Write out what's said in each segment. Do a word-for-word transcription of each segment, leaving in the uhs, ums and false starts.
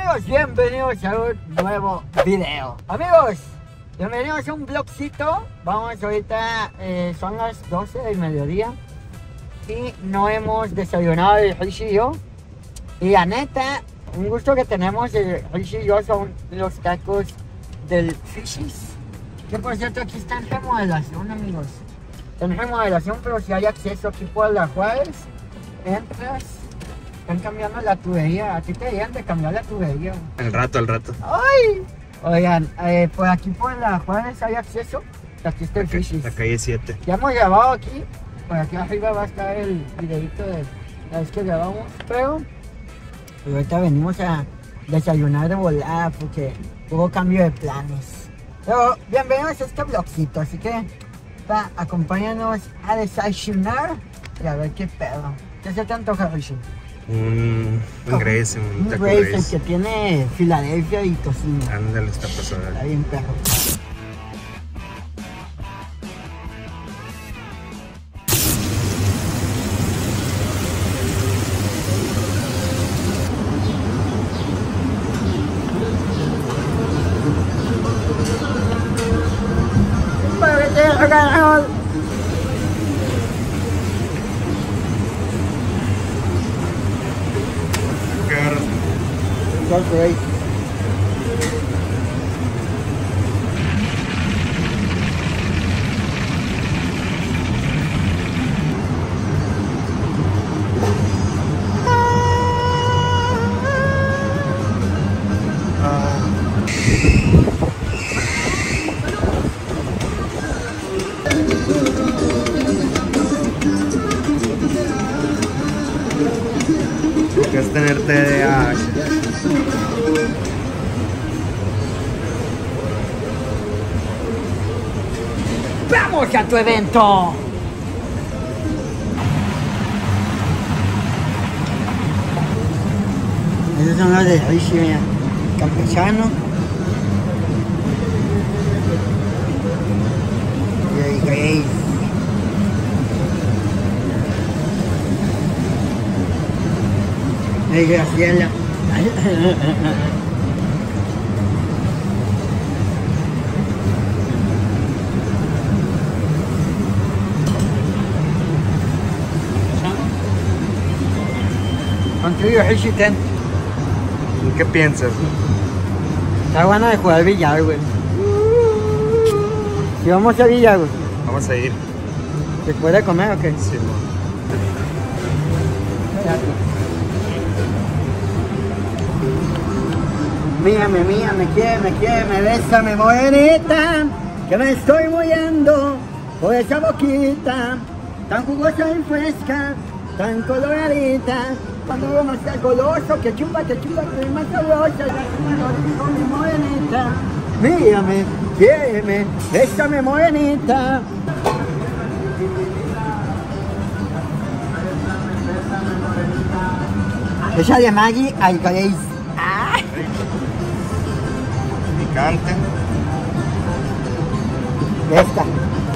amigos, bienvenidos a un nuevo video. Amigos, bienvenidos a un vlogcito. Vamos ahorita, eh, son las doce del mediodía y no hemos desayunado el Rishi y yo. Y la neta, un gusto que tenemos el Rishi y yo son los tacos del Fishies. Que por cierto aquí está en remodelación, amigos. En remodelación, pero si hay acceso aquí por la Juárez, entras. Están cambiando la tubería. A ti te dirían de cambiar la tubería. Al rato, al rato. ¡Ay! Oigan, eh, por aquí por la Juárez hay acceso. Aquí está el Fishies. La calle siete. Ya hemos grabado aquí. Por aquí arriba va a estar el videito de la vez que grabamos. Pero ahorita venimos a desayunar de volada porque hubo cambio de planes. Pero bienvenidos a este vlogcito. Así que va, acompáñanos a desayunar y a ver qué pedo. ¿Qué se te antoja, Rishi? Un, un Grace, un, Un taco Grace, Grace. el que tiene Filadelfia y tocino. Ándale, está pasada. Está bien perro. ¿Qué agarras? That's great. ¿Qué es tener T D A H? ¡Vamos a tu evento! Esos son los de Rishi, mira. Campechano. Y el Grace. El Graciela. Contigo, Rishi, ten. ¿Y qué piensas? Está buena de jugar billar, güey. Si vamos a billar, güey, Vamos a ir. ¿se puede comer o qué? Sí, no. Mírame, mírame, quiere, me quiere, me besa, me morenita, que me estoy muriendo por esa boquita, tan jugosa y fresca, tan coloradita, cuando uno está goloso, que chupa, que chupa, que es más sabrosa, con mi morenita. Mírame, quiéreme, bésame, morenita. Esa de Maggie al Grace. ¡Ah! Picante. Esta.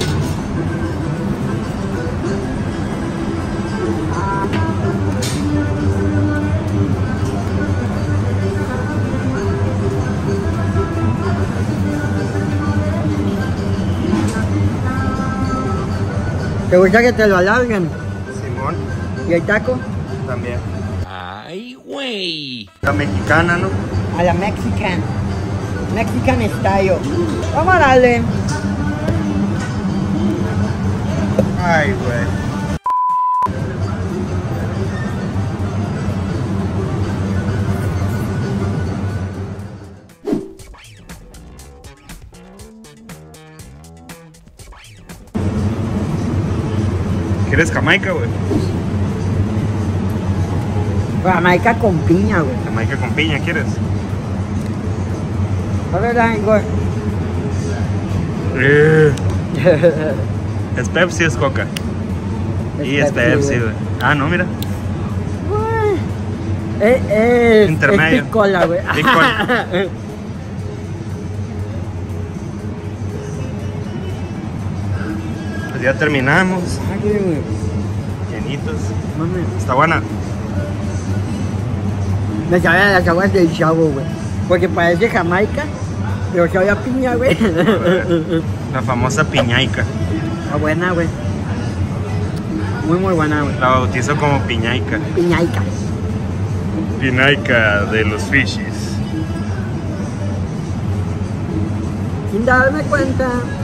¿Te gusta que te lo alarguen? Simón. ¿Y el taco? También. Ay, güey. La mexicana, ¿no? A la Mexican. Mexican style. Vamos a darle. Ay, güey. ¿Quieres Jamaica, güey? Jamaica con piña, güey. Jamaica con piña, ¿quieres? A ver, güey. Eh. ¿Es Pepsi o es Coca? Y es Pepsi, güey. Ah, no, mira. Eh, eh, Intermedio. Es picola, güey. Picola. Pues ya terminamos. Aquí, güey. Llenitos. Mami. Está buena. Me sabe a las aguas del Chavo, güey. Porque parece Jamaica, pero sabe a piña, güey. La famosa piñaica. Está buena, güey. Muy, muy buena, güey. La bautizo como piñaica. Piñaica. Piñaica de los fishes. Sin darme cuenta.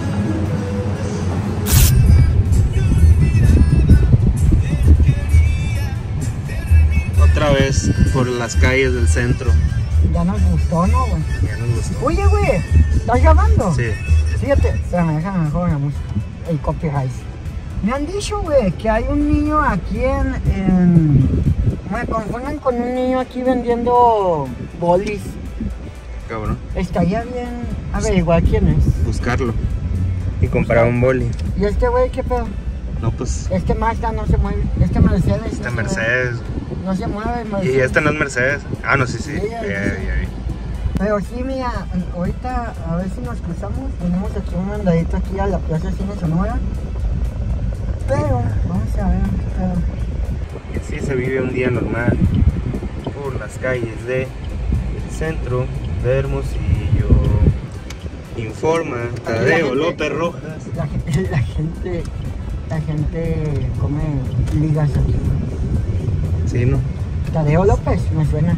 Otra vez por las calles del centro. Ya nos gustó, ¿no, güey? Ya nos gustó. Oye, güey, ¿estás grabando? Sí. Fíjate, espérame, déjame mejor la música. El copyright. Me han dicho, güey, que hay un niño aquí en, en... Me confunden con un niño aquí vendiendo bolis. Cabrón. Estaría bien averiguar quién es. Buscarlo. Y comprar un boli. ¿Y este güey qué pedo? No, pues. Este Mazda no se mueve. Este Mercedes. Esta no Mercedes. Se mueve. No se mueve, Mercedes. Y esta no es Mercedes. Ah, no, sí, sí. Sí, Ya, sí, ya, sí. ya vi. Pero sí, mira, ahorita a ver si nos cruzamos. Tenemos aquí un andadito aquí a la Plaza Cine Sonora. Pero vamos a ver qué pedo. Y así se vive un día normal por las calles del centro de Hermosillo. Informa Tadeo López Rojas. La, gente- la gente, la gente come ligas aquí. Sí, ¿no? Tadeo López, me suena.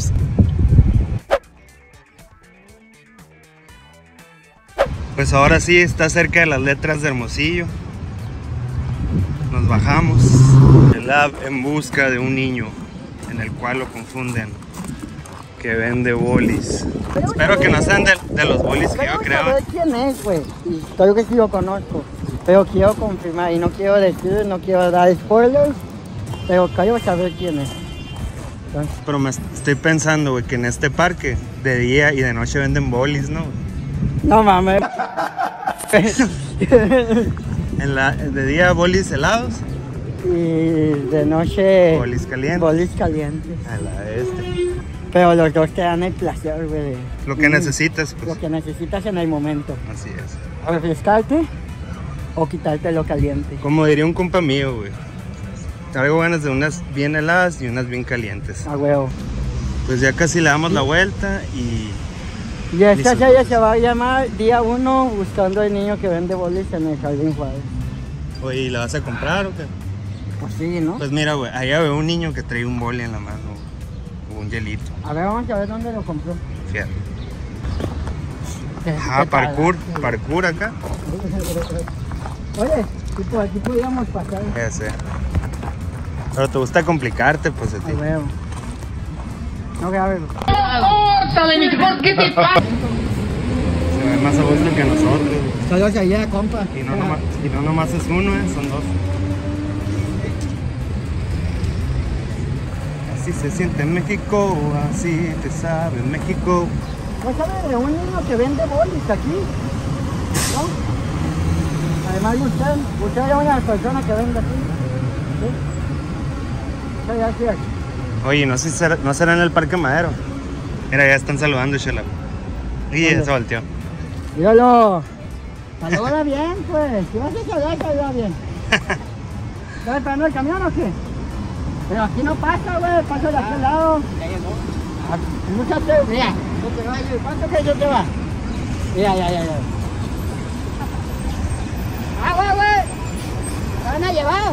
Pues ahora sí está cerca de las letras de Hermosillo. Nos bajamos el lab en busca de un niño en el cual lo confunden que vende bolis. Pero Espero que no sean de, de los bolis que yo Queremos creo. saber quién es, güey. Y creo que sí lo conozco. Pero quiero confirmar y no quiero decir, no quiero dar spoilers. Pero quiero saber quién es. Entonces, Pero me estoy pensando, güey, que en este parque de día y de noche venden bolis, ¿no? no mames. En la, de día bolis helados, Y de noche. bolis calientes. Bolis calientes. A la este. Pero los dos te dan el placer, güey. de- Lo que Mm, necesitas, pues. Lo que necesitas en el momento. Así es. Refrescarte o quitarte lo caliente. Como diría un compa mío, güey. Traigo ganas de unas bien heladas y unas bien calientes. A huevo. Pues ya casi le damos la vuelta y Y esta Listo. serie se va a llamar Día uno buscando al niño que vende bolis en el Jardín Juárez. oye, ¿la vas a comprar o qué? Pues sí, ¿no? Pues mira, güey, allá veo un niño que trae un boli en la mano o un hielito. A ver, vamos a ver dónde lo compró. Fíjate. ¿Qué- Ah, qué tal? parkour, parkour acá. Oye, si por aquí podíamos pasar. Ya sé. Pero te gusta complicarte, pues a A ti. huevo. No grabes. Se ve más a gusto que nosotros. güey. Saludos allá, compa. Y no nomás, y no nomás es uno, eh, son dos. Así se siente en México, así te sabe en México. ¿No sabe de un niño que vende bolis aquí? ¿No? Además usted, usted es una persona que vende aquí. ¿Sí? Muchas gracias. Oye, no sé si será, no será en el Parque Madero. Mira, ya están saludando, Shela. Y ya ¿Dónde? se volteó. Míralo. Saluda bien, pues. Si vas a saludar, saluda bien. ¿Estás esperando el camión o qué? Pero aquí no pasa, güey. Pasa de aquel lado. Escúchate, mira. yo te voy a ayudar. ¿Cuánto que yo te va? Mira, ya, ya, ya. ¡Ah, güey, güey! ¿Te van a llevar?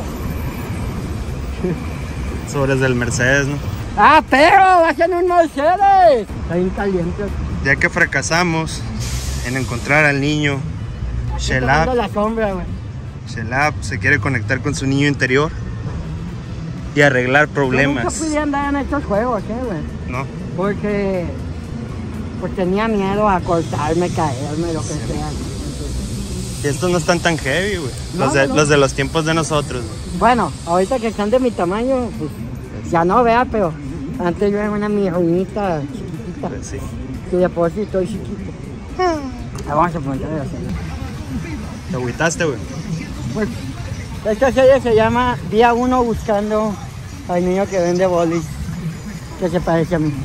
Sobres del Mercedes, ¿no? ¡Ah, pero! ¡Vas en un Mercedes! Está bien caliente. Ya que fracasamos en encontrar al niño, Estoy Shelab, tomando la sombra, güey. Shelab se quiere conectar con su niño interior y arreglar Yo nunca problemas, pude andar en estos juegos, ¿eh, güey? ¿no? Porque pues tenía miedo a cortarme, caerme, lo que sea. Y estos no están tan heavy, güey. Los, No, de, no. los de los tiempos de nosotros. güey. Bueno, ahorita que están de mi tamaño, pues ya no, vea, pero antes yo era una mirruñita chiquitita. Pues sí. Que de por sí estoy chiquito. Ah, vamos a preguntarle así. Te agüitaste, güey. Pues esta serie se llama Día uno buscando al niño que vende bolis, que se parece a mí.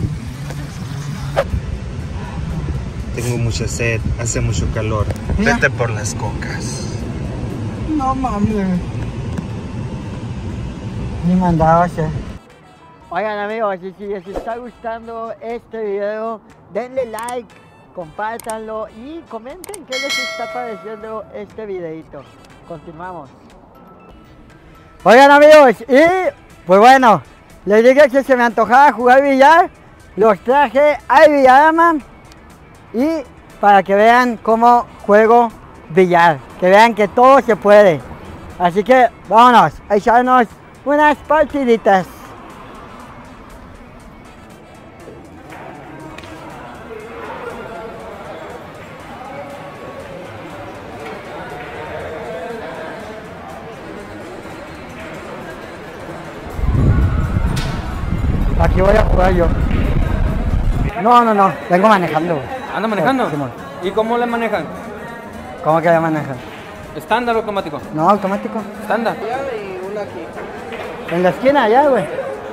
Tengo mucha sed, hace mucho calor. Mira. Vete por las cocas. No mames. Ni mandaba a hacer. Oigan amigos, y si les está gustando este video, denle like, compártanlo y comenten qué les está pareciendo este videito. Continuamos. Oigan amigos, y pues bueno, les dije que se me antojaba jugar billar, los traje al Villarama y para que vean cómo juego billar, que vean que todo se puede. Así que vámonos a echarnos unas partiditas. Aquí voy a jugar yo. No, no, no, vengo manejando. ¿Anda manejando? Sí, ¿Y cómo le manejan? ¿Cómo que ya manejan? ¿Estándar o automático? No, automático. Estándar. En la esquina allá, güey.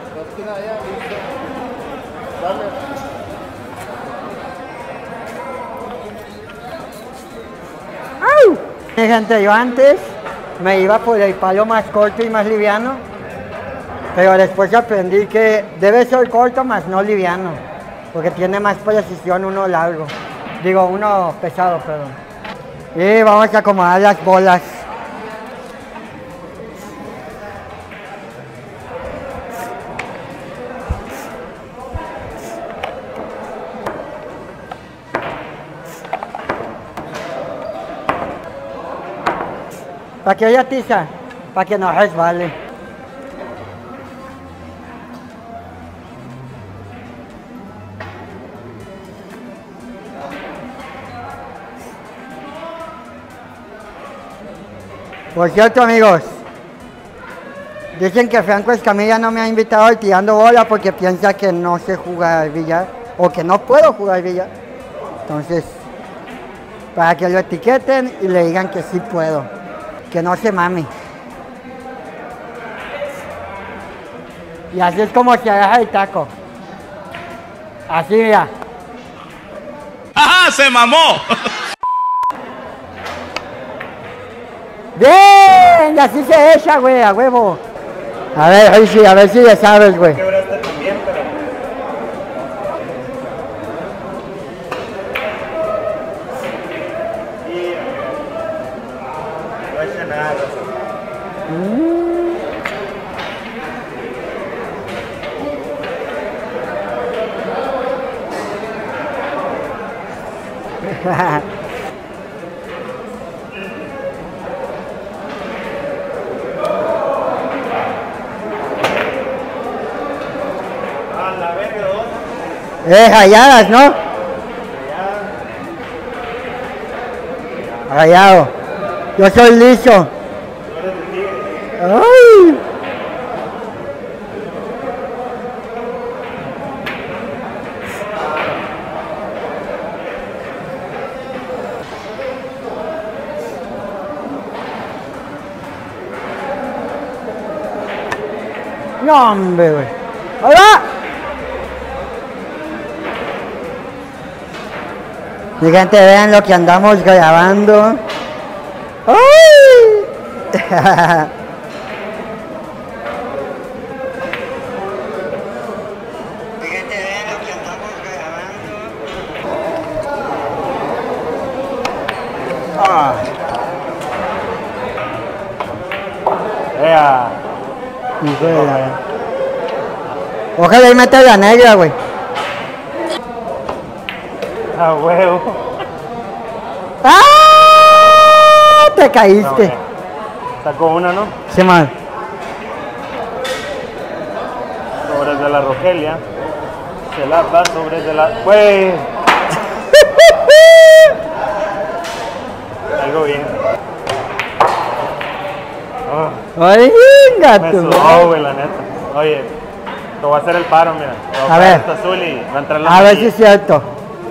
¡Au! Gente, yo antes me iba por el palo más corto y más liviano, pero después aprendí que debe ser corto más no liviano, porque tiene más precisión uno largo. Digo, uno pesado, perdón. Y vamos a acomodar las bolas. Para que haya tiza, para que no resbale. Por cierto amigos, dicen que Franco Escamilla no me ha invitado al tirando bola porque piensa que no sé jugar billar o que no puedo jugar billar. Entonces, para que lo etiqueten y le digan que sí puedo, que no se mame. Y así es como se agarra el taco. Así mira. ¡Ajá! ¡Se mamó! ¡Bien! Y así se echa, güey, a huevo. A ver, ahí sí, a ver si le sabes, güey. Quebraste también, pero... Y... no echa nada. Eh, rayadas, ¿no? Rayado. Yo soy liso. Ay. No, hombre, güey. ¡Hola! Mi gente, vean lo que andamos grabando. ¡Ay! Mi gente, vean lo que andamos grabando. Ah. ¡Ea! Hijo de la... Ojalá y meta la negra, güey. ¡A huevo! ¡Ah! Te caíste. No, sacó una, ¿no? Sí, man. Sobres de la Rogelia. Se la va sobres de la... ¡Güey! Algo bien. Oh, Ay, me gato. sudó, güey, la neta. Oye, te voy a hacer el paro, mira. Te voy A ver. Esta azul y va a entrar la A ver si amarilla. es cierto.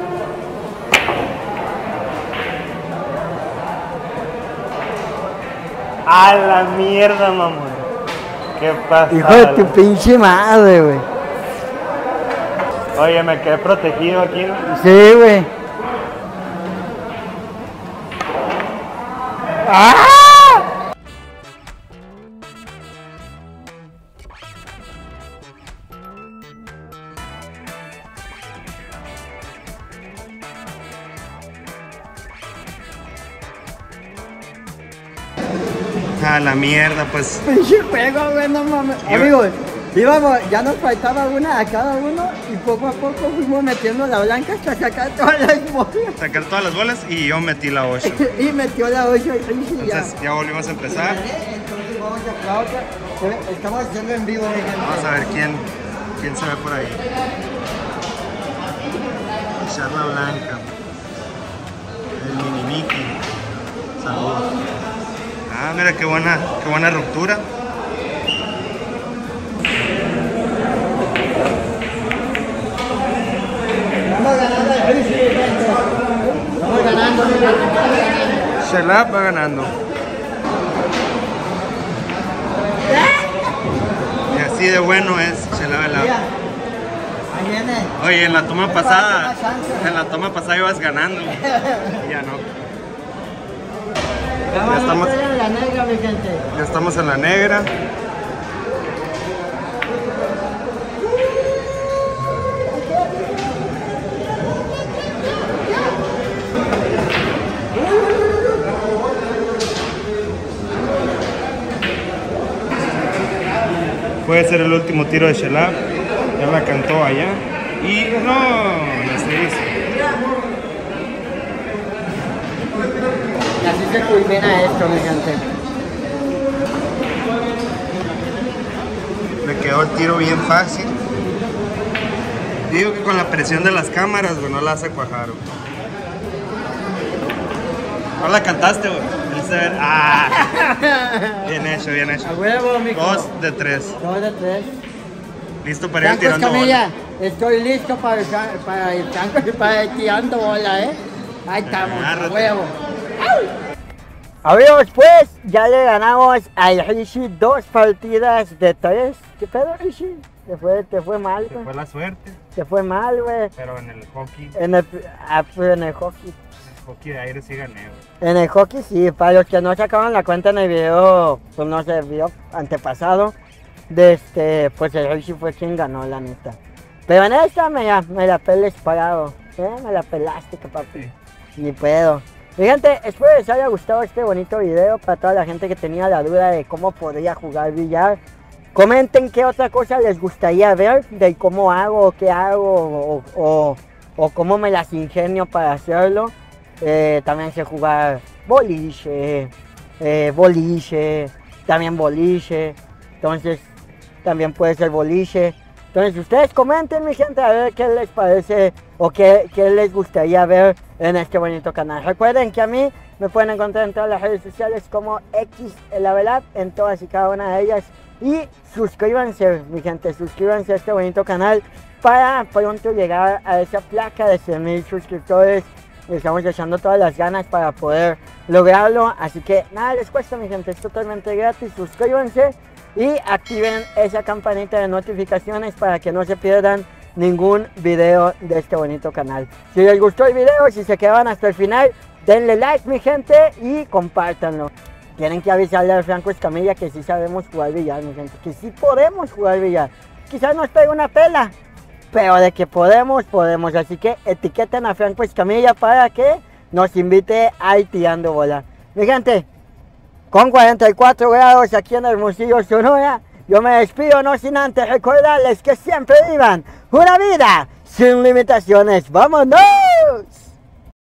¡A la mierda, mamón! ¿Qué pasa? Hijo de tu pinche madre, güey. Oye, me quedé protegido aquí, ¿no? Sí, güey. ¡Ah! A la mierda, pues. Pinche juego, güey, no mames. Iba- Amigos, íbamos, ya nos faltaba una a cada uno y poco a poco fuimos metiendo la blanca hasta sacar todas las bolas. Sacar todas las bolas y yo metí la ocho. Y metió la ocho y sí, ya. Entonces ya volvimos a empezar. Entonces vamos a la otra. Estamos haciendo en vivo, mi gente. Vamos a ver quién, quién se ve por ahí. Echar la blanca. El mini Mickey. Saludos. Ah, mira qué buena, qué buena ruptura. Vamos ganando el juicio, mi gente. Vamos ganando, mi gente. Shelab va ganando. Y así de bueno es Shelab el Mira, agua. ahí viene. Oye, en la toma pasada, en la toma pasada ibas ganando. Y ya no. Ya van a estamos- hacer en la negra, mi gente. Ya estamos en la negra. Puede ser el último tiro de Shelab. Ya la cantó allá. Y no, no se hizo. Y así se culmina esto, mi gente. Le quedó el tiro bien fácil. Digo que con la presión de las cámaras, güey, no la hace cuajar, güey. No la cantaste, güey. Dice, ver- ah. Bien hecho, bien hecho. A huevo, mijo. Dos de tres. Dos de tres. Listo para ir Franco tirando Escamilla, bola. estoy listo para, el Fran- para el Franco y para ir tirando bola, ¿eh? Ahí estamos, a Agárrate. huevo. Amigos, pues ya le ganamos al Rishi dos partidas de tres. ¿Qué pedo, Rishi? Te fue, te fue mal, Se güey. fue la suerte, Te fue mal, güey. pero en el hockey, En el, ah, pues, en el hockey. el hockey de aire sí gané, güey. En el hockey sí, para los que no sacaban la cuenta en el video, pues no sé, video antepasado, de este, pues el Rishi fue quien ganó, la neta. Pero en esta me la, me la peles parado, ¿eh? Me la pelaste, que papi. Sí. Ni pedo. Mi gente, espero les haya gustado este bonito video para toda la gente que tenía la duda de cómo podría jugar billar. Comenten qué otra cosa les gustaría ver, de cómo hago, qué hago, o, o, o cómo me las ingenio para hacerlo. Eh, también sé jugar boliche, eh, boliche, también boliche, entonces también puede ser boliche. Entonces ustedes comenten, mi gente, a ver qué les parece o qué, qué les gustaría ver en este bonito canal. Recuerden que a mí me pueden encontrar en todas las redes sociales como X Level Up, en todas y cada una de ellas. Y suscríbanse, mi gente, suscríbanse a este bonito canal para pronto llegar a esa placa de cien mil suscriptores. Estamos echando todas las ganas para poder lograrlo. Así que nada les cuesta, mi gente, es totalmente gratis. Suscríbanse y activen esa campanita de notificaciones para que no se pierdan ningún video de este bonito canal. Si les gustó el video, si se quedaban hasta el final, denle like, mi gente, y compártanlo. Tienen que avisarle al Franco Escamilla que sí sabemos jugar billar, mi gente, que sí podemos jugar billar. Quizás nos pegue una pela, pero de que podemos, podemos. Así que etiqueten a Franco Escamilla para que nos invite a ir tirando bola. Mi gente, con cuarenta y cuatro grados aquí en Hermosillo, Sonora, yo me despido, no sin antes recordarles que siempre vivan una vida sin limitaciones. ¡Vámonos!